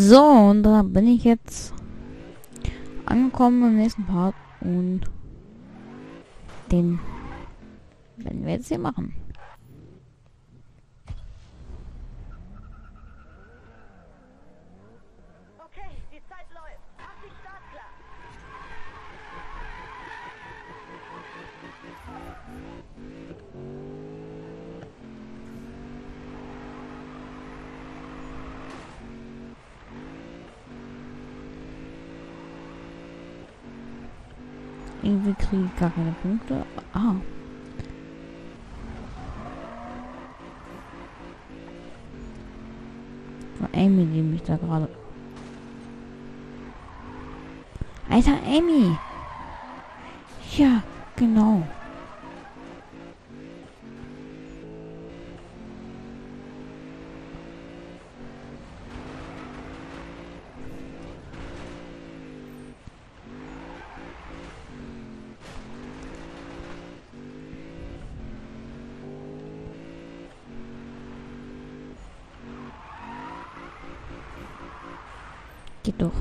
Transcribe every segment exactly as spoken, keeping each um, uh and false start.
So, und da bin ich jetzt angekommen im nächsten Part und den werden wir jetzt hier machen. Okay, die Zeit läuft. Mach dich startklar. Irgendwie kriege ich gar keine Punkte. Ah. Von Amy, die mich da gerade... Alter, Amy! Ja, genau. Geht doch.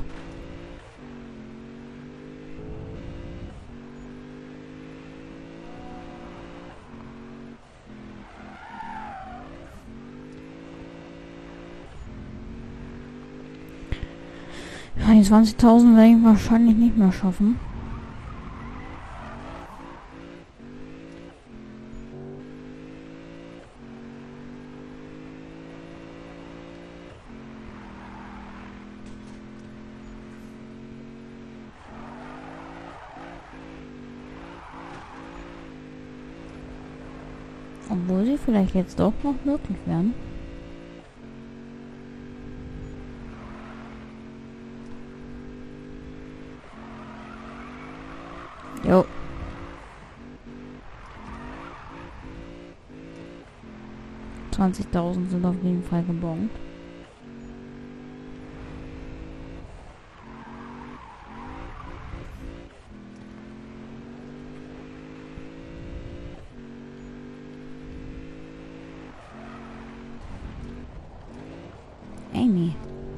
Ja, die zwanzigtausend werde ich wahrscheinlich nicht mehr schaffen. Obwohl sie vielleicht jetzt doch noch möglich wären. Jo. zwanzigtausend sind auf jeden Fall gebongt. Amy.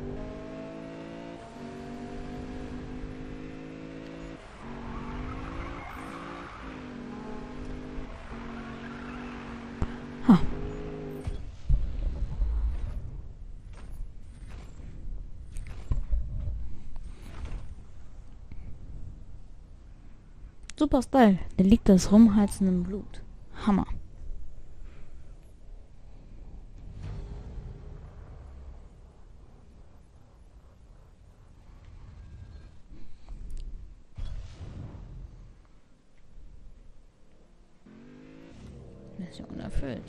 Ha. Super Style. Da liegt das Rumheizen im Blut. Hammer. Mission erfüllt.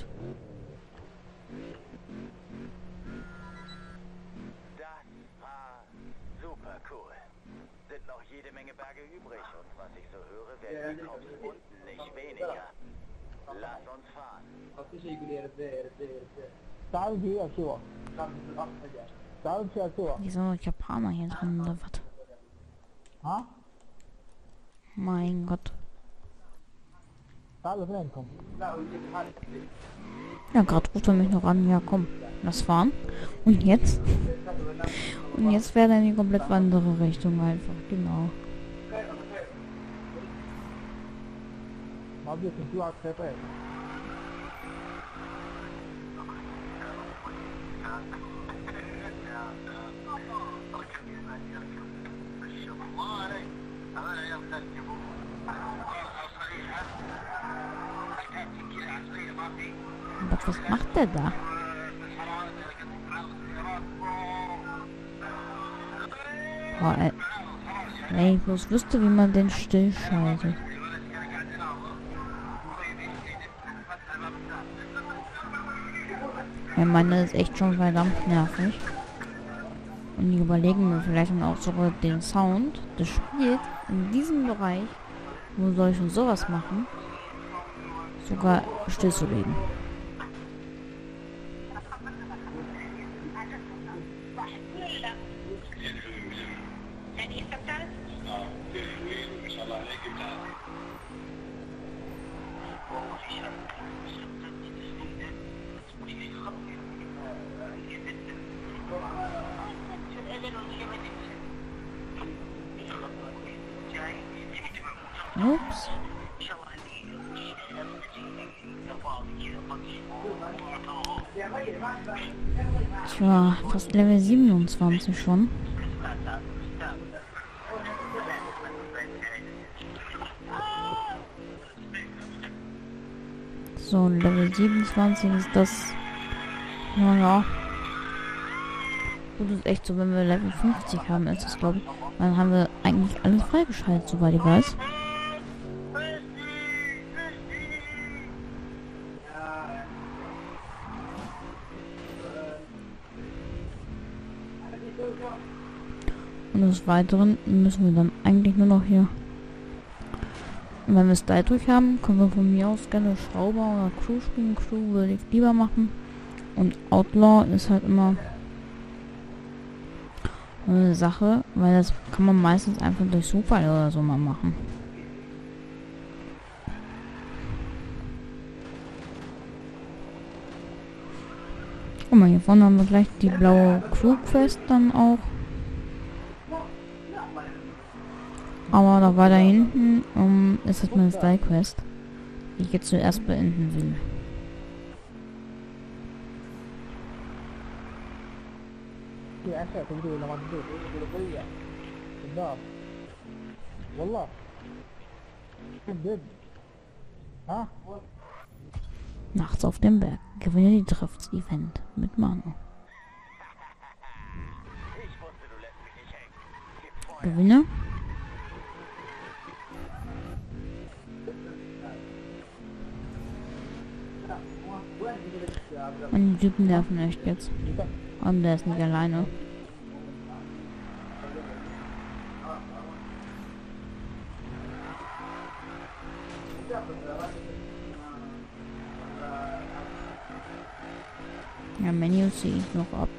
Das war super cool. Sind noch jede Menge Berge übrig und was ich so höre, werden die Cops unten nicht weniger. Lass uns fahren. Wie so ein Japaner hier drin oder was? Mein Gott. Ja, gerade ruft er mich noch an. Ja, komm, lass fahren. Und jetzt? Und jetzt fährt er in die komplett andere Richtung einfach. Genau. Aber was macht der da? Oh, ey. Wenn ich bloß wüsste, wie man den stillschaltet. Ja, meine ist echt schon verdammt nervig. Und die überlegen mir vielleicht dann auch sogar den Sound des Spiels in diesem Bereich, wo soll ich schon sowas machen, sogar stillzulegen. Ups. Ich war fast Level siebenundzwanzig schon. So, Level siebenundzwanzig ist das. Naja. Gut, ist echt so, wenn wir Level fünfzig haben, ist das, glaube ich. Dann haben wir eigentlich alles freigeschaltet, soweit ich weiß. Und des Weiteren müssen wir dann eigentlich nur noch hier. Und wenn wir es da durch haben, können wir von mir aus gerne Schrauber oder Crew spielen. Crew würde ich lieber machen. Und Outlaw ist halt immer eine Sache, weil das kann man meistens einfach durch Zufall oder so mal machen. Guck mal, hier vorne haben wir gleich die blaue Crew Quest dann auch. Aber da weiter hinten um, ist das meine Style Quest, die ich jetzt zuerst beenden will. Nachts auf dem Berg. Gewinne die Drifts-Event mit Manu. Gewinne. Und die Typen nerven echt jetzt. Und der ist nicht alleine. Ja, Menü ziehe ich noch ab.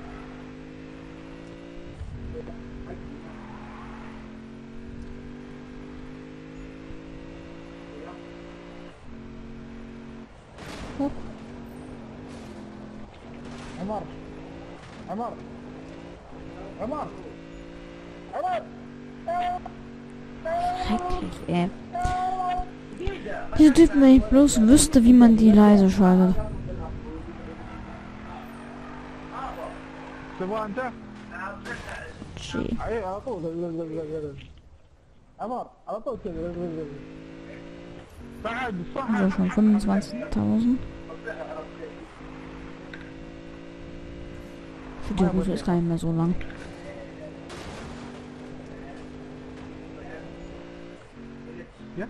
Hoch. عمر عمر عمر عمر Schrecklich, ey. Diese Typen, wenn ich bloß wüsste, wie man die leise schaltet. تبغى انت؟ Gee. اي على طول عمر على طول كذا صعد So, صعد schon fünfundzwanzigtausend. Für die Route ist gar nicht mehr so lang. Ja?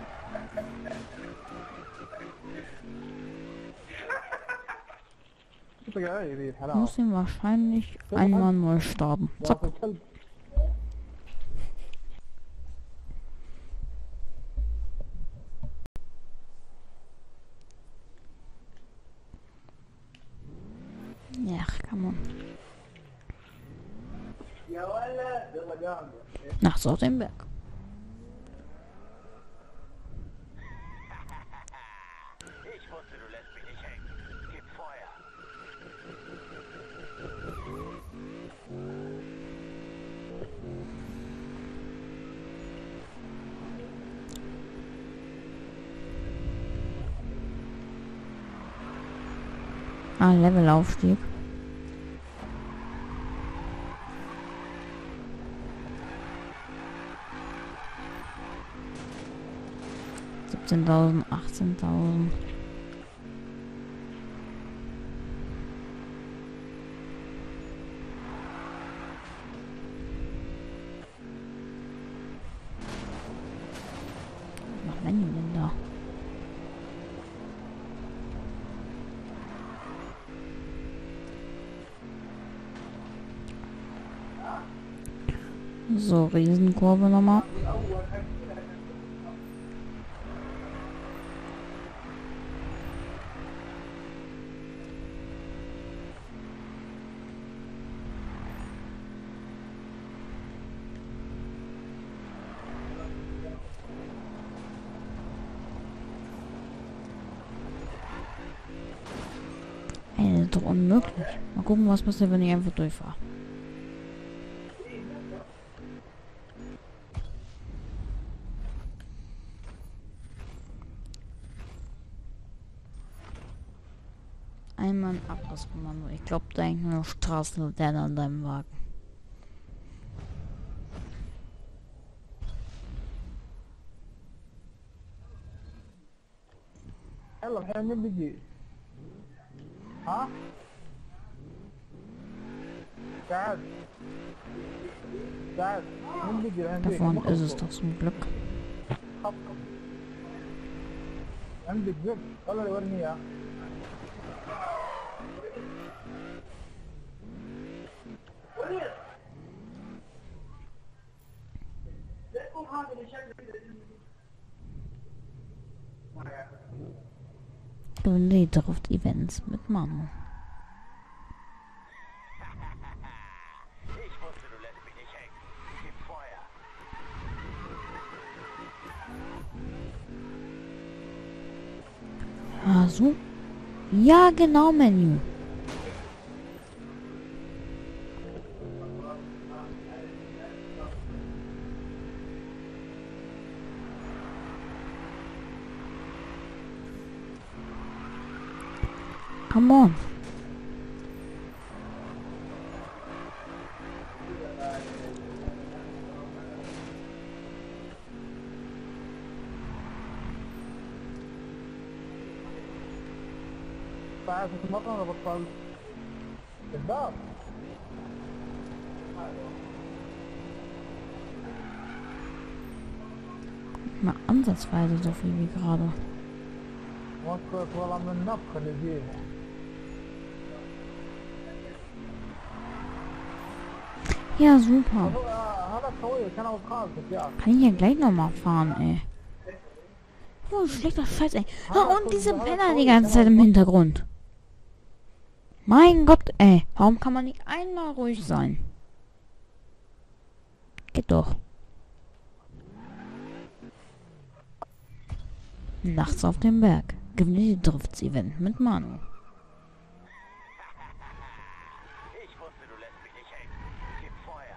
Ich muss ihn wahrscheinlich einmal neu starten. Zack. Ja, kann man. Nachts auf dem Berg. Ich wusste, du lässt mich nicht hängen. Gib Feuer. Ah, Levelaufstieg. siebzehntausend, achtzehntausend. Was machen die denn da? So, Riesenkurve nochmal. Ey, das ist doch unmöglich. Mal gucken, was passiert, wenn ich einfach durchfahre. Einmal ein Abrisskommando. Ich glaube, da hängt nur noch Straßenlaterne an deinem Wagen. يلا الحين مين بيجي؟ ها؟ قاعد قاعد مين بيجي الحين؟ Da vorne ist es doch zum Glück. عندك زب والله ورني اياه. Gewinne die Drift-Events mit Manu. Ich wusste, du lässt mich nicht hängen. Gib Feuer. Ah, so? Ja, genau, Menü. Come on. بعد مرة انا بطلت الباب. Mal ansatzweise so viel wie gerade. وصلت والله من النفخ اللي فيها. Ja, super. هو- هذا قوي كان ابو خالتك يا اخي. Kann ich ja gleich nochmal fahren, ey. Oh, schlechter Scheiß, ey. Ah, und diese Penner die ganze Zeit im Hintergrund. Mein Gott, ey. Warum kann man nicht einmal ruhig sein? Geht doch. Nachts auf dem Berg. Gewinne die Drifts-Event mit Manu. Ich wusste, du lässt mich nicht hängen. Gib Feuer.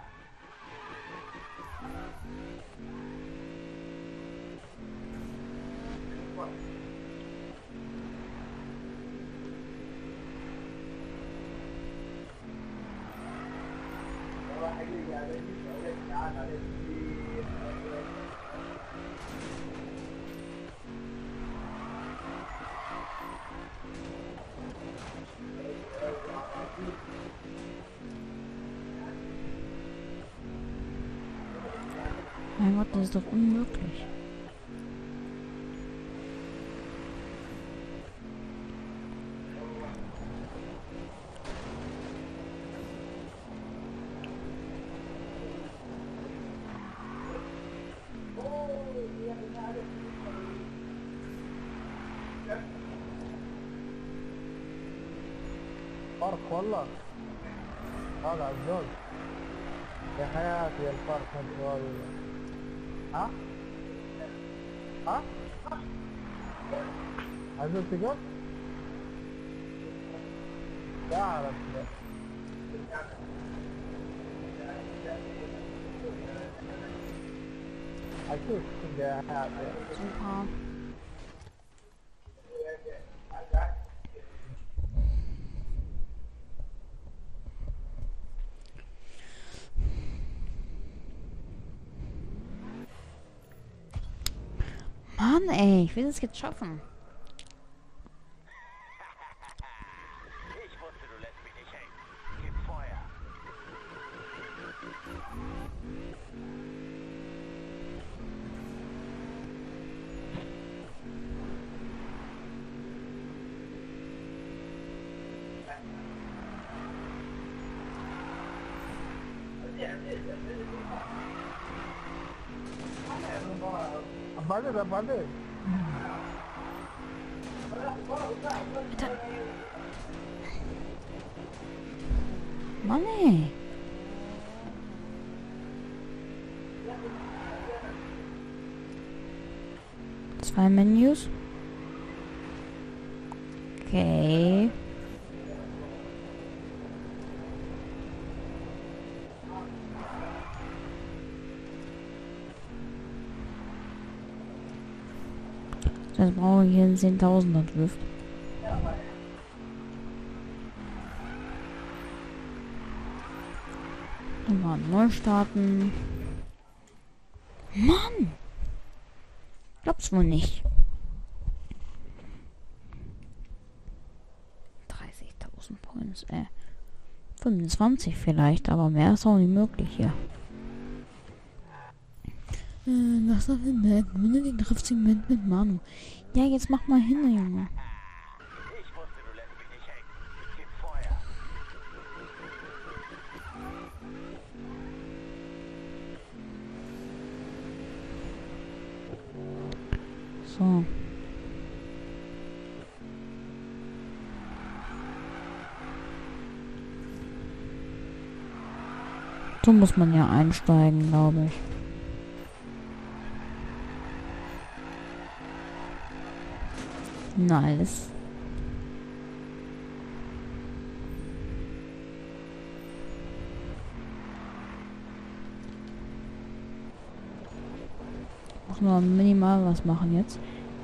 Mein Gott, das ist doch unmöglich. فرق والله. هذا عزوز. يا حياتي الفرق انت والله. ها؟ ها؟ عزوز تقول؟ تعرف أكيد يا حياتي. Super. Mann, ey, ich will das jetzt schaffen. Ich wusste, du lässt mich nicht hängen. Gib Feuer. بعدين بعدين. Alter. Mann, ey. Zwei Menüs. Okay. Jetzt brauche ich hier einen zehntausender Drift. diesen Part neu starten. Mann! Glaub's wohl nicht. dreißigtausend Points, äh. fünfundzwanzig vielleicht, aber mehr ist auch nicht möglich hier. Äh, was soll denn merken? Wenn du den triffst, mit, mit Manu. Ja, jetzt mach mal hin, Junge. Ich wusste, du lässt mich nicht hängen. Gib Feuer. So. So muss man ja einsteigen, glaube ich. Nice. Muss nur minimal was machen jetzt.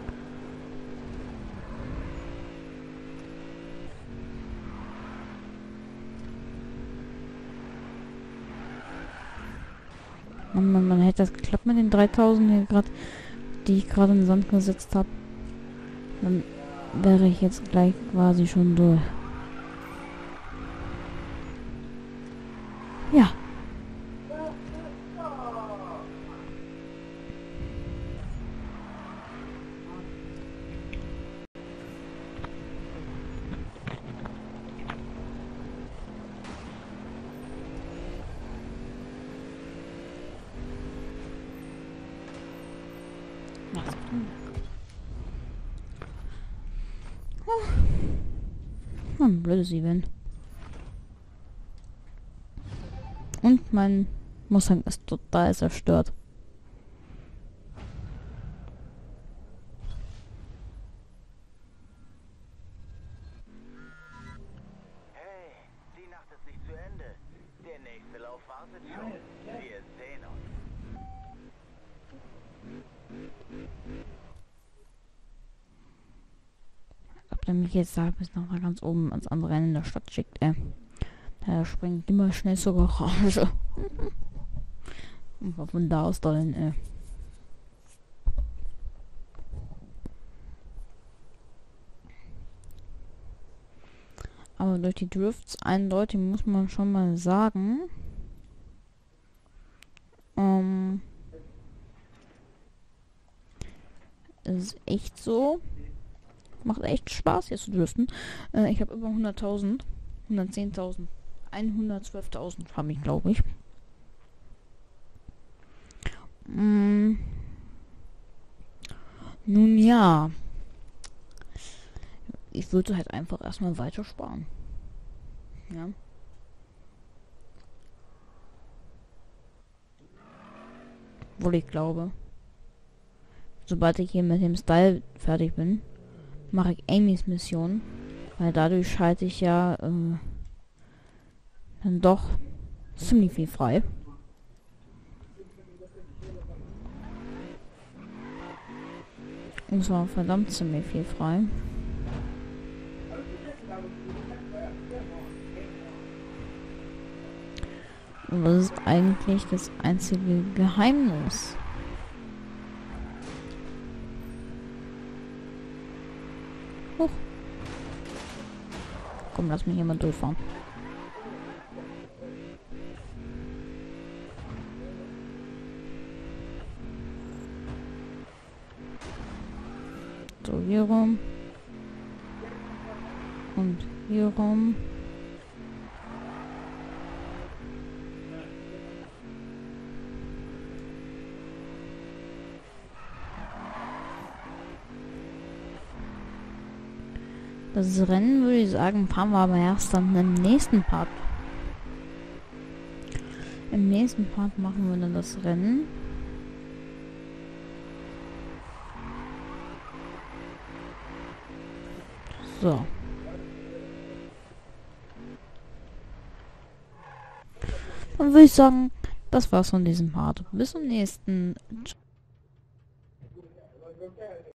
Man, man, man hätte das geklappt mit den dreitausend, hier grad, die ich gerade in den Sand gesetzt habe. Dann wäre ich jetzt gleich quasi schon durch. Ja. Ein blödes Event. Und mein Mustang ist total zerstört. Hey, die Nacht ist nicht zu Ende. Der nächste Lauf wartet schon. Wir sehen uns. Ob der mich jetzt da bis noch mal ganz oben ans andere Ende der Stadt schickt, ey. Da springt immer schnell zur Garage. Und von da aus dahin, ey. Aber durch die Drifts eindeutig muss man schon mal sagen. Ähm. Es ist echt so. Macht echt Spaß hier zu driften. Äh, ich habe über hunderttausend. hundertzehntausend. hundertzwölftausend habe ich, glaube ich. Mm. Nun ja. Ich würde halt einfach erstmal weiter sparen. Ja. Obwohl ich glaube, sobald ich hier mit dem Style fertig bin, mache ich Amy's Mission. Weil dadurch schalte ich ja äh, dann doch ziemlich viel frei. Und zwar verdammt ziemlich viel frei. Und das ist eigentlich das einzige Geheimnis. Huch. Komm, lass mich hier mal durchfahren. So, hier rum. Und hier rum. Das Rennen, würde ich sagen, fahren wir aber erst dann im nächsten Part. Im nächsten Part machen wir dann das Rennen. So. Dann würde ich sagen, das war's von diesem Part. Bis zum nächsten.